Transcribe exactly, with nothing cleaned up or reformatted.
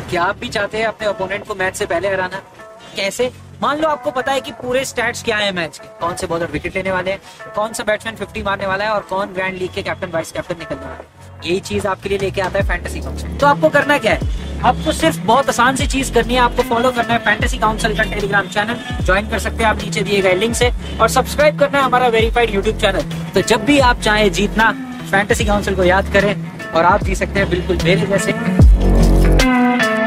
क्या आप भी चाहते हैं अपने ओपोनेंट को मैच से पहले हराना? कैसे? मान लो आपको पता है कि पूरे स्टैट्स क्या है मैच के, कौन से बॉलर विकेट लेने वाले हैं, कौन सा बैट्समैन फिफ्टी मारने वाला है और कौन ग्रैंड लीग के कैप्टन वाइस कैप्टन निकलने वाला है। यही चीज आपके लिए लेके आता है फैंटेसी काउंसिल। तो आपको करना क्या है? आपको सिर्फ बहुत आसान सी चीज करनी है, आपको फॉलो करना है फैंटेसी काउंसिल का टेलीग्राम चैनल, ज्वाइन कर सकते हैं आप नीचे दिए गए लिंक से, और सब्सक्राइब करना है हमारा वेरीफाइड यूट्यूब चैनल। तो जब भी आप चाहे जीतना, फैंटेसी काउंसिल को याद करें और आप जी सकते हैं बिल्कुल मेरे जैसे।